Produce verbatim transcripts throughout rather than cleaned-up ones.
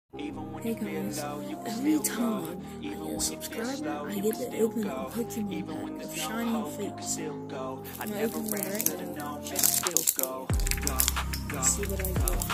Hey guys, every time I get a subscriber, I get to open a Pokemon pack of Shining Fates. I'm opening it right now. Let's see what I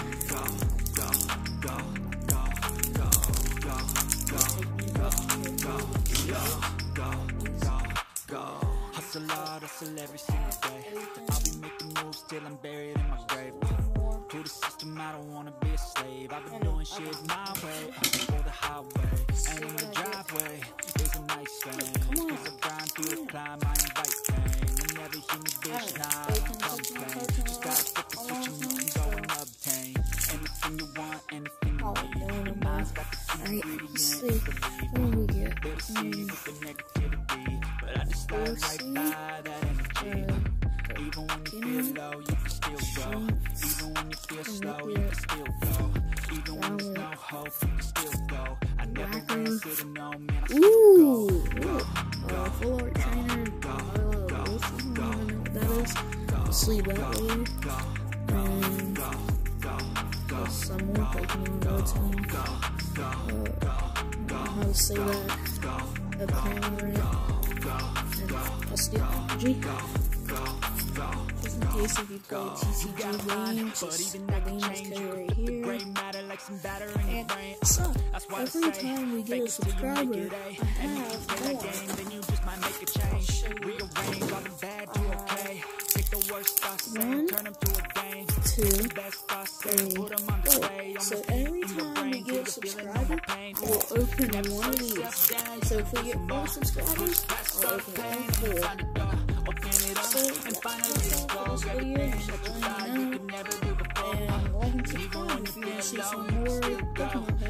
get. Hustle hard, hustle every single day. I'll be making moves till I'm buried in my grave. To the system, I don't wanna be a slave. I've been doing shit my way, for the highway, and in the driveway is a nice thing. Cause I grind through the climb, I invite pain. Whenever you hear me, bitch, nah, I don't complain. Just gotta flip the switch and you can go and obtain anything you want, anything you need. Your mind's got the ingredients to believe. They're the seeds of the negativity, but I just slide right by that energy. Even when you feel low, you can still go. Even when you feel slow, you can still go. Even when there's no hope, you can still go. I never answer to no man, I still go. Uh, full art trainer, uh, Wolf, I don't even know what that is. Sleep that way. And uh, some more Pokemon Rotom. Uh, I don't know how to say that. A Cramorant. And a Steel Energy. Just in case if you play T C G game, just the game is code right here. And so, every time we get a subscriber, I have more. One, two, three, four. So every time we get a subscriber, we'll open one of these. So if we get four subscribers, I'll open all four. So, that's all for this video. Just let me know. And like and subscribe if you want to see some more Pokemon